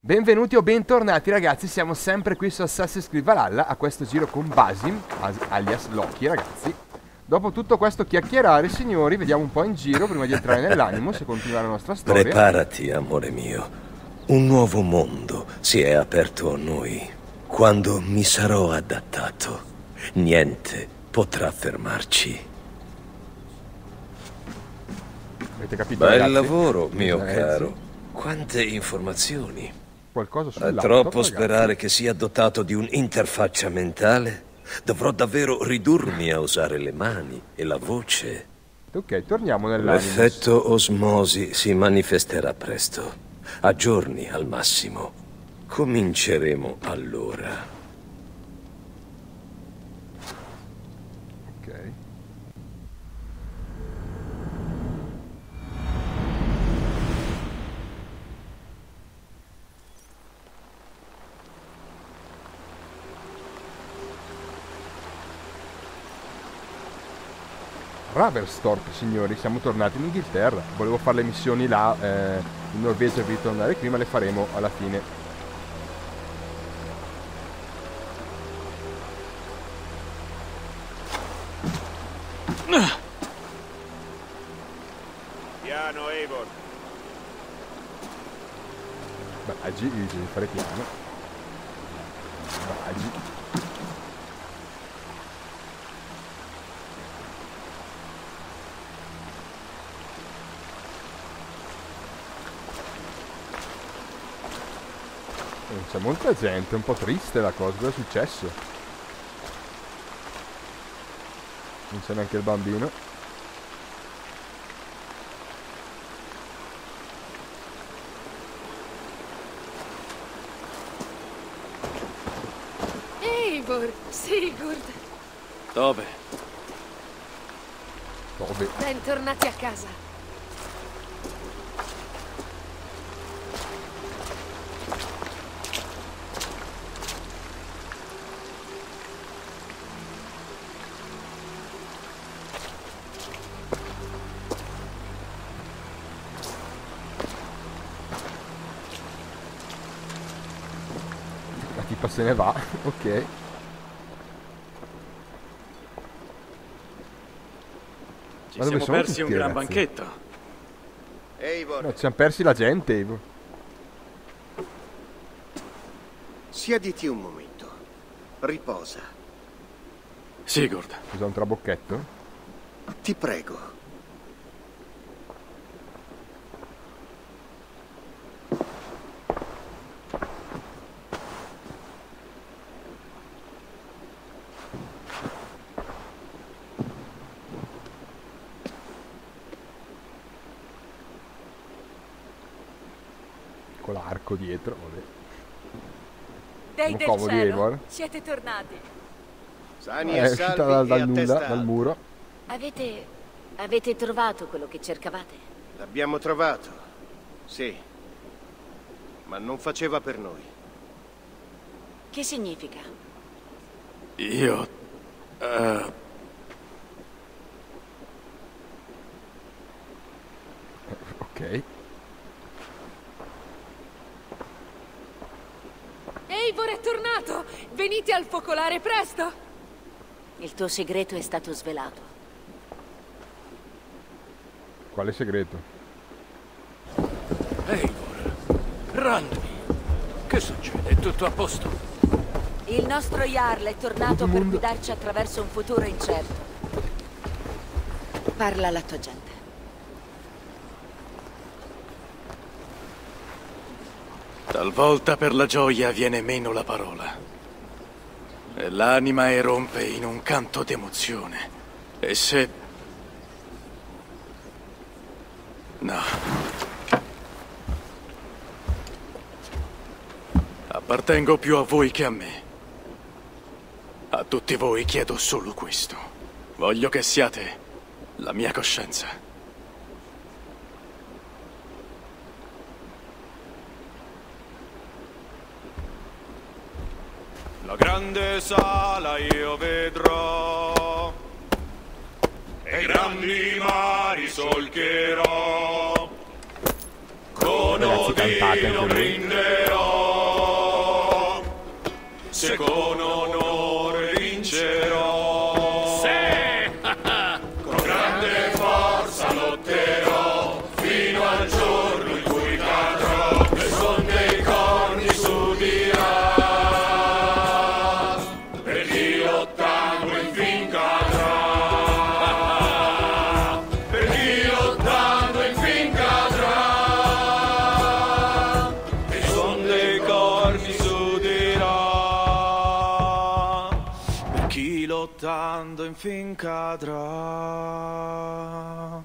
Benvenuti o bentornati ragazzi, siamo sempre qui su Assassin's Creed Valhalla a questo giro con Basim, alias Loki ragazzi. Dopo tutto questo chiacchierare, signori, vediamo un po' in giro prima di entrare nell'Animus e continuare la nostra storia. Preparati, amore mio. Un nuovo mondo si è aperto a noi. Quando mi sarò adattato, niente potrà fermarci. Avete capito, Bel ragazzi? lavoro, mio caro. Quante informazioni. Qualcosa sul È laptop, troppo ragazzi. sperare che sia dotato di un'interfaccia mentale? Dovrò davvero ridurmi a usare le mani e la voce. Ok, torniamo nell'Animus. L'effetto osmosi si manifesterà presto. A giorni al massimo. Cominceremo allora. Ok. Raverstorp, signori, siamo tornati in Inghilterra. Volevo fare le missioni là in Norvegia per ritornare qui, ma le faremo alla fine. Piano, Eivor. Baggi, devi fare piano. Baggi. Non c'è molta gente, è un po' triste la cosa, cosa è successo? Non c'è neanche il bambino. Eivor, Sigurd, Dove? Dove? bentornati a casa. La tipa se ne va, ok. Ci Ma dove siamo sono persi tutti, un gran ragazzi? banchetto. Eivor, No, ci siamo persi la gente, Ivo. siediti un momento. Riposa. Sigurd, Usa un trabocchetto? Ti prego. Con l'arco dietro, vabbè. Dei Siamo del comodi, cielo, Eivor. siete tornati. Sani È e uscita salvi dal e nulla, attestati. dal muro. Avete trovato quello che cercavate? L'abbiamo trovato. Sì. Ma non faceva per noi. Che significa? io... Ok. Eivor è tornato! Venite al focolare presto! Il tuo segreto è stato svelato. Quale segreto? Eivor, Randvi, che succede? È tutto a posto? Il nostro Jarl è tornato per mondo. guidarci attraverso un futuro incerto. Parla alla tua gente. Talvolta per la gioia viene meno la parola. E l'anima erompe in un canto d'emozione. E se... No. Appartengo più a voi che a me. A tutti voi chiedo solo questo. Voglio che siate la mia coscienza. La grande sala io vedrò e i grandi mari solcherò. Con Ragazzi, cantate anche Odino voi. brinderò. se con onore vincerò. Con grande forza lotterò fino al giorno in cui cadrò e son dei corni s'udirà. Per chi lottando infin cadrà. Per chi lottando infin cadrà. E son dei corni s'udirà. Per chi lottando infin cadrà.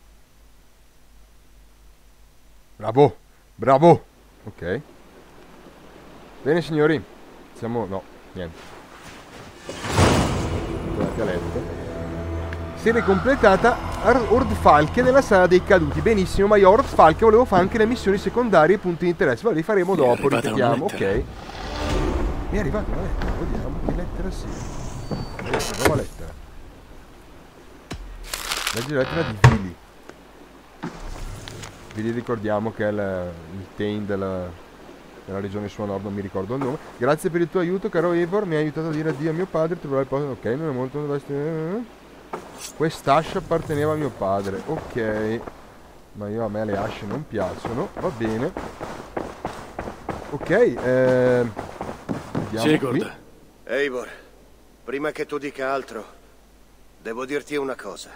Bravo, bravo. Ok. Bene signori. Siamo... no, niente. Tornati a letto. Serie completata. Ordfalke nella sala dei caduti. Benissimo, ma io Ordfalke volevo fare anche le missioni secondarie e punti di interesse. Ma li faremo dopo, ripetiamo, ok. Mi è arrivata una lettera, vediamo che lettera sia. Nuova lettera. Leggi la lettera di Vili. Vi ricordiamo che è il Tain della regione sua nord, non mi ricordo il nome. Grazie per il tuo aiuto, caro Eivor, mi hai aiutato a dire addio a mio padre, troverai il posto. Ok, non è molto... Quest'ascia apparteneva a mio padre, ok. Ma a me le asce non piacciono, va bene. Ok, vediamo Sigurd. Eivor, prima che tu dica altro, devo dirti una cosa.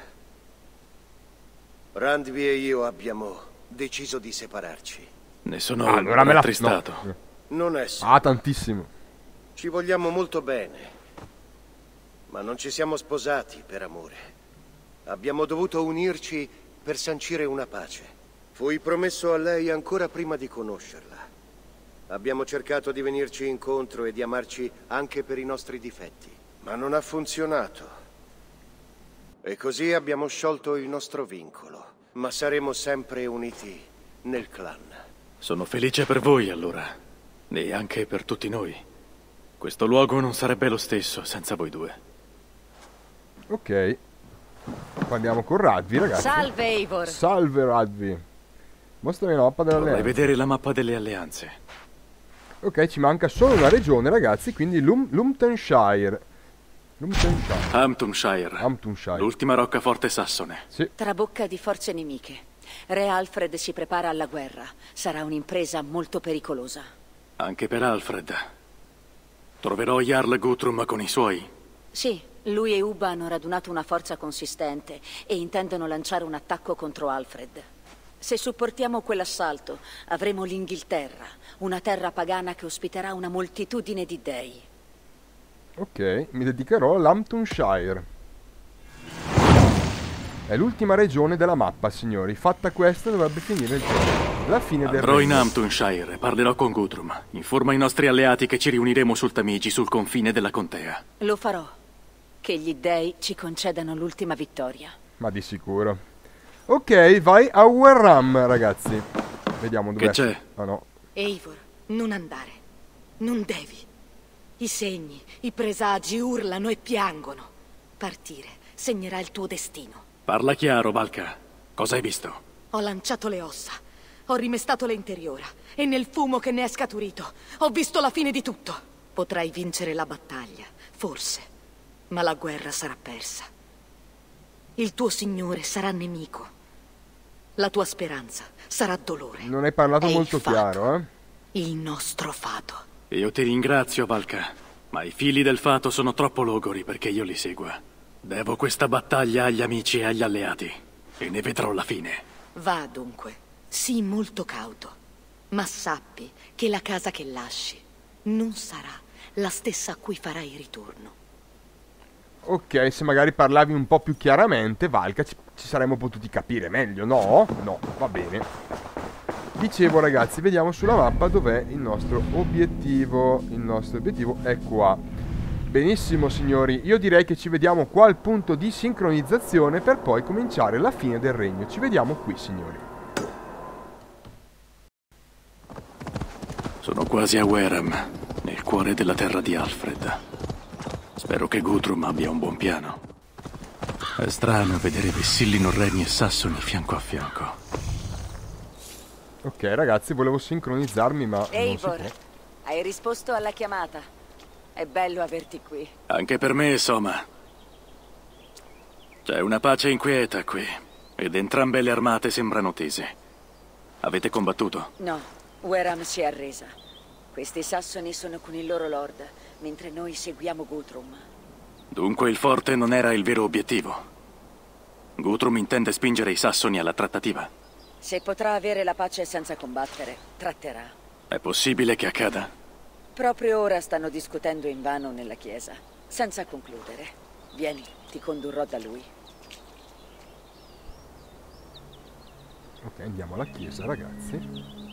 Randvi e io abbiamo deciso di separarci. Ne sono allora me la rattristato. no. Non è sì. Tantissimo. Ci vogliamo molto bene, ma non ci siamo sposati per amore. Abbiamo dovuto unirci per sancire una pace. Fui promesso a lei ancora prima di conoscerla. Abbiamo cercato di venirci incontro e di amarci anche per i nostri difetti, ma non ha funzionato. E così abbiamo sciolto il nostro vincolo, ma saremo sempre uniti nel clan. Sono felice per voi allora, e anche per tutti noi. Questo luogo non sarebbe lo stesso senza voi due. Ok. Andiamo con Radvi, ragazzi. Salve, Eivor. Salve, Radvi. Mostrami la mappa delle Vorrei alleanze. vedere la mappa delle alleanze. Ok, ci manca solo una regione, ragazzi, quindi Lumptonshire. Hamptonshire. L'ultima roccaforte sassone. Sì. Trabocca di forze nemiche. Re Alfred si prepara alla guerra. Sarà un'impresa molto pericolosa. Anche per Alfred. Troverò Jarl Guthrum con i suoi? Sì, lui e Ubba hanno radunato una forza consistente e intendono lanciare un attacco contro Alfred. Se supportiamo quell'assalto, avremo l'Inghilterra, una terra pagana che ospiterà una moltitudine di dei. Ok, mi dedicherò all'Hamptonshire. È l'ultima regione della mappa, signori. Fatta questa dovrebbe finire il gioco. La fine del Andrò in regno. Hamptonshire e parlerò con Guthrum. Informa i nostri alleati che ci riuniremo sul Tamigi, sul confine della contea. Lo farò. Che gli dei ci concedano l'ultima vittoria. Ma di sicuro. Ok, vai a Warram, ragazzi. Vediamo dove Che c'è? Ah no. Eivor, non andare. Non devi. I segni, i presagi urlano e piangono. Partire segnerà il tuo destino. Parla chiaro, Valka. Cosa hai visto? Ho lanciato le ossa. Ho rimestato le interiora. E nel fumo che ne è scaturito, ho visto la fine di tutto. Potrai vincere la battaglia, forse. Ma la guerra sarà persa. Il tuo signore sarà nemico. La tua speranza sarà dolore. Non hai parlato È molto il fato. chiaro, eh? Il nostro fato. Io ti ringrazio, Valka. Ma i fili del fato sono troppo logori perché io li segua. Devo questa battaglia agli amici e agli alleati. E ne vedrò la fine. Va dunque, sii molto cauto, ma sappi che la casa che lasci non sarà la stessa a cui farai ritorno. Ok, se magari parlavi un po' più chiaramente, Valka, ci saremmo potuti capire meglio, no? No, va bene. Dicevo, ragazzi, vediamo sulla mappa dov'è il nostro obiettivo. Il nostro obiettivo è qua. Benissimo, signori, io direi che ci vediamo qua al punto di sincronizzazione per poi cominciare la fine del regno. Ci vediamo qui, signori. Sono quasi a Wareham, nel cuore della terra di Alfred. Spero che Guthrum abbia un buon piano. È strano vedere vessilli norreni e sassoni fianco a fianco. Ok, ragazzi, volevo sincronizzarmi, ma non si Eivor, può. hai risposto alla chiamata. È bello averti qui. Anche per me, Soma. C'è una pace inquieta qui, ed entrambe le armate sembrano tese. Avete combattuto? No, Weram si è arresa. Questi sassoni sono con il loro lord, mentre noi seguiamo Guthrum. Dunque il forte non era il vero obiettivo. Guthrum intende spingere i sassoni alla trattativa. Se potrà avere la pace senza combattere, tratterà. È possibile che accada? Proprio ora stanno discutendo invano nella chiesa, senza concludere. Vieni, ti condurrò da lui. Ok, andiamo alla chiesa, ragazzi.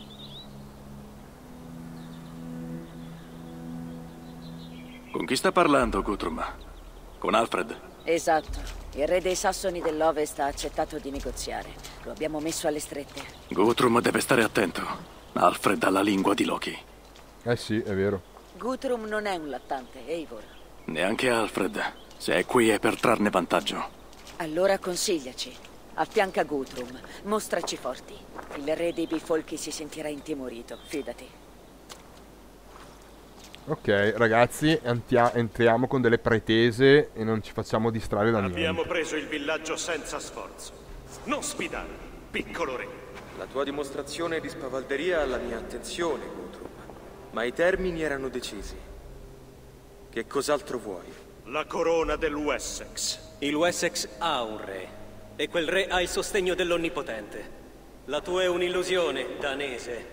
Con chi sta parlando, Guthrum? Con Alfred? Esatto. Il re dei sassoni dell'Ovest ha accettato di negoziare. Lo abbiamo messo alle strette. Guthrum deve stare attento. Alfred ha la lingua di Loki. Eh sì, è vero. Guthrum non è un lattante, Eivor. Neanche Alfred. Se è qui è per trarne vantaggio. Allora consigliaci. Affianca Guthrum. Mostraci forti. Il re dei bifolchi si sentirà intimorito, fidati. Ok, ragazzi, entriamo con delle pretese e non ci facciamo distrarre da niente. Abbiamo preso il villaggio senza sforzo. Non sfidare, piccolo re. La tua dimostrazione di spavalderia ha la mia attenzione, Guthrum. Ma i termini erano decisi. Che cos'altro vuoi? La corona del Wessex. Il Wessex ha un re. E quel re ha il sostegno dell'Onnipotente. La tua è un'illusione, danese.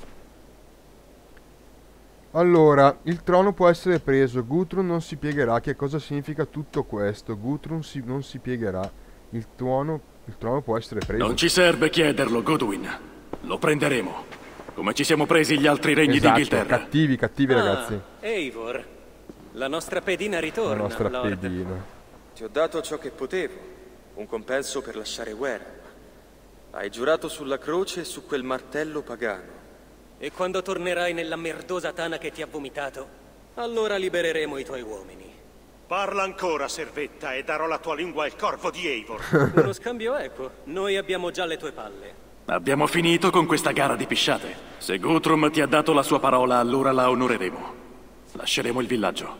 Allora, il trono può essere preso, Guthrum non si piegherà. Che cosa significa tutto questo? Guthrum non si piegherà. Il trono può essere preso. Non ci serve chiederlo, Godwin. Lo prenderemo. Come ci siamo presi gli altri regni d'Inghilterra. Cattivi ragazzi. Eivor, la nostra pedina ritorna, La nostra Lord. pedina. Ti ho dato ciò che potevo. Un compenso per lasciare Weram. Hai giurato sulla croce e su quel martello pagano. E quando tornerai nella merdosa tana che ti ha vomitato, allora libereremo i tuoi uomini. Parla ancora, servetta, e darò la tua lingua al corvo di Eivor. Uno scambio equo. Noi abbiamo già le tue palle. Abbiamo finito con questa gara di pisciate. Se Guthrum ti ha dato la sua parola, allora la onoreremo. Lasceremo il villaggio.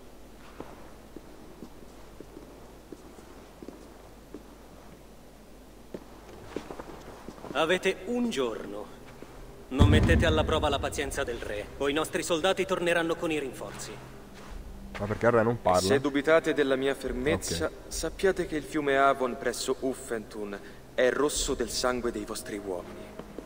Avete un giorno. Non mettete alla prova la pazienza del re, o i nostri soldati torneranno con i rinforzi. Ma perché il re non parla? Se dubitate della mia fermezza, Ok. sappiate che il fiume Avon presso Uffentun è rosso del sangue dei vostri uomini.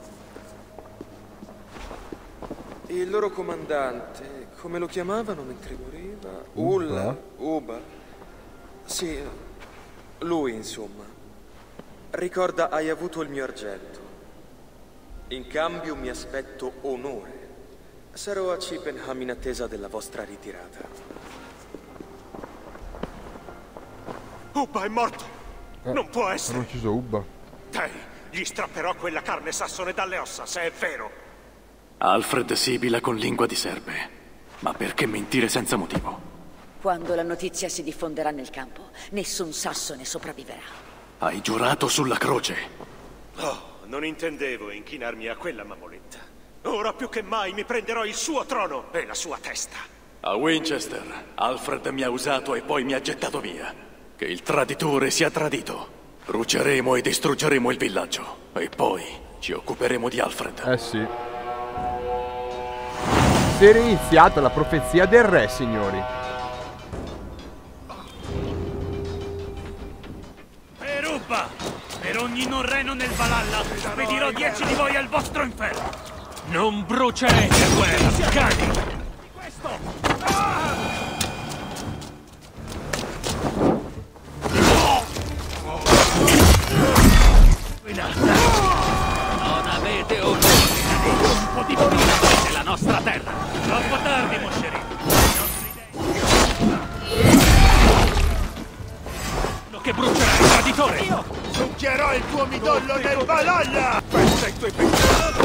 Il loro comandante, come lo chiamavano mentre moriva? Uba. Sì, lui insomma. Ricorda, hai avuto il mio argento. In cambio mi aspetto onore. Sarò a Chippenham in attesa della vostra ritirata. Ubba è morto. Non può essere. Hanno ucciso Ubba. Dai, gli strapperò quella carne sassone dalle ossa, se è vero. Alfred sibila con lingua di serpe. Ma perché mentire senza motivo? Quando la notizia si diffonderà nel campo, nessun sassone sopravviverà. Hai giurato sulla croce. Oh, non intendevo inchinarmi a quella mammoletta. Ora più che mai mi prenderò il suo trono e la sua testa. A Winchester, Alfred mi ha usato e poi mi ha gettato via. Che il traditore sia tradito. Bruceremo e distruggeremo il villaggio. E poi ci occuperemo di Alfred. Eh sì. Si era iniziata la profezia del re, signori. Per Ubba! Per ogni non reno nel Valhalla, spedirò 10 di voi al vostro inferno! Non brucerete, guerra, cani! Non avete opportunità un po' di morire nella nostra terra! Troppo tardi, moscerino! Che brucerà il traditore! Io succhierò il tuo midollo nel Valhalla! Pensa ai tuoi pensieri!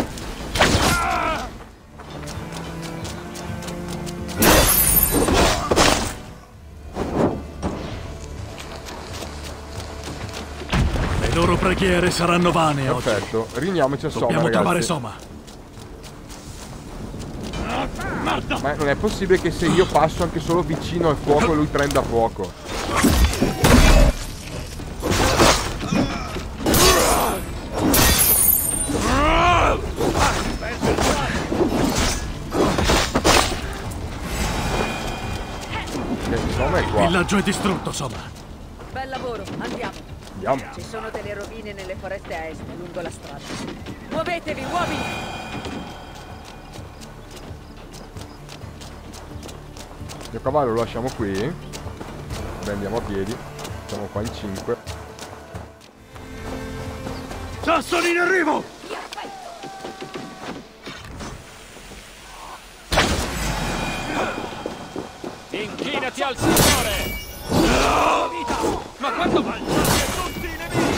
Le loro preghiere saranno vane Perfetto, riuniamoci a Soma, Dobbiamo ragazzi. trovare Soma. Ma non è possibile che se io passo anche solo vicino al fuoco lui prenda fuoco. Insomma è qua. Il villaggio è distrutto, Soma. Bel lavoro, andiamo. Andiamo. Ci sono delle rovine nelle foreste a est, lungo la strada. Muovetevi, uomini! Il cavallo lo lasciamo qui. Beh, andiamo a piedi. Siamo qua in 5. Sassoni in arrivo! Inchinati al Signore! Ma quanto mangiate tutti i nemici!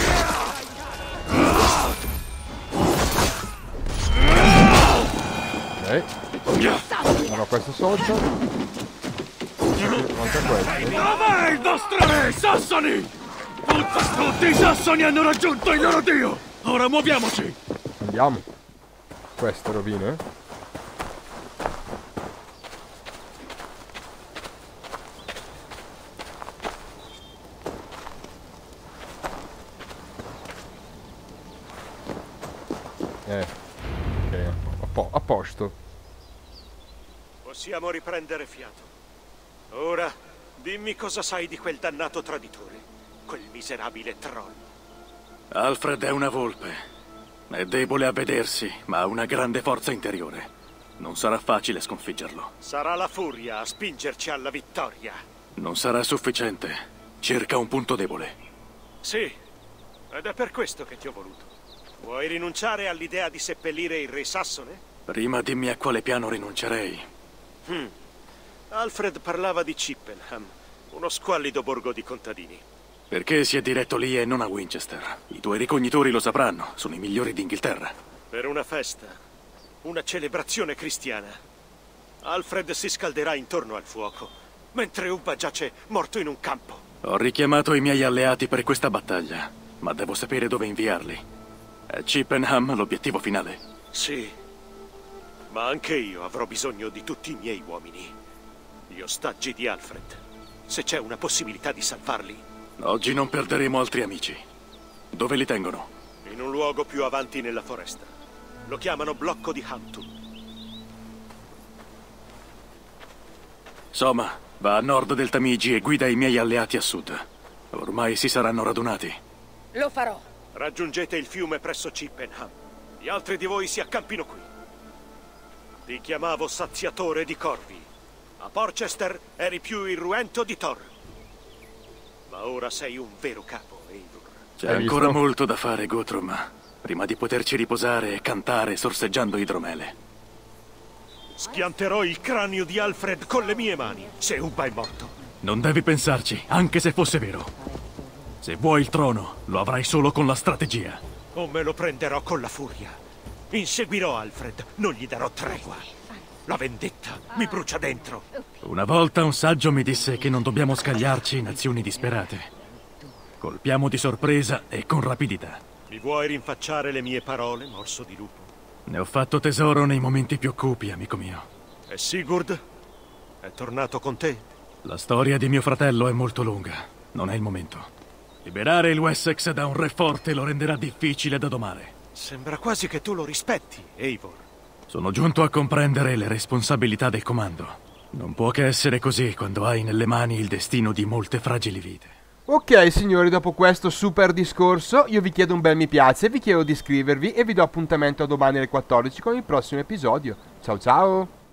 Ok. Allora questo sotto. Manca questo. Dov'è il vostro re, Sassoni? Tutti i Sassoni hanno raggiunto il loro dio! Ora muoviamoci! Andiamo. Queste rovine. Ok, a posto. Possiamo riprendere fiato. Ora, dimmi cosa sai di quel dannato traditore, quel miserabile troll. Alfred è una volpe. È debole a vedersi, ma ha una grande forza interiore. Non sarà facile sconfiggerlo. Sarà la furia a spingerci alla vittoria. Non sarà sufficiente. Cerca un punto debole. Sì, ed è per questo che ti ho voluto. Vuoi rinunciare all'idea di seppellire il re sassone? Prima dimmi a quale piano rinuncerei. Alfred parlava di Chippenham, uno squallido borgo di contadini. Perché si è diretto lì e non a Winchester? I tuoi ricognitori lo sapranno, sono i migliori d'Inghilterra. Per una festa, una celebrazione cristiana. Alfred si scalderà intorno al fuoco, mentre Ubba giace morto in un campo. Ho richiamato i miei alleati per questa battaglia, ma devo sapere dove inviarli. È Chippenham l'obiettivo finale? Sì, ma anche io avrò bisogno di tutti i miei uomini. Gli ostaggi di Alfred. Se c'è una possibilità di salvarli. Oggi non perderemo altri amici. Dove li tengono? In un luogo più avanti nella foresta. Lo chiamano Blocco di Hampton. Soma, va a nord del Tamigi e guida i miei alleati a sud. Ormai si saranno radunati. Lo farò. Raggiungete il fiume presso Chippenham. Gli altri di voi si accampino qui. Ti chiamavo saziatore di corvi. A Porchester eri più irruento di Thor. Ma ora sei un vero capo, Eivor. C'è ancora molto da fare, Guthrum, prima di poterci riposare e cantare sorseggiando idromele. Schianterò il cranio di Alfred con le mie mani, se Ubba è morto. Non devi pensarci, anche se fosse vero. Se vuoi il trono, lo avrai solo con la strategia. O me lo prenderò con la furia. Inseguirò Alfred, non gli darò tregua. La vendetta mi brucia dentro. Una volta un saggio mi disse che non dobbiamo scagliarci in azioni disperate. Colpiamo di sorpresa e con rapidità. Mi vuoi rinfacciare le mie parole, morso di lupo? Ne ho fatto tesoro nei momenti più cupi, amico mio. E Sigurd? È tornato con te? La storia di mio fratello è molto lunga. Non è il momento. Liberare il Wessex da un re forte lo renderà difficile da domare. Sembra quasi che tu lo rispetti, Eivor. Sono giunto a comprendere le responsabilità del comando. Non può che essere così quando hai nelle mani il destino di molte fragili vite. Ok signori, dopo questo super discorso io vi chiedo un bel mi piace, vi chiedo di iscrivervi e vi do appuntamento a domani alle 14 con il prossimo episodio. Ciao ciao!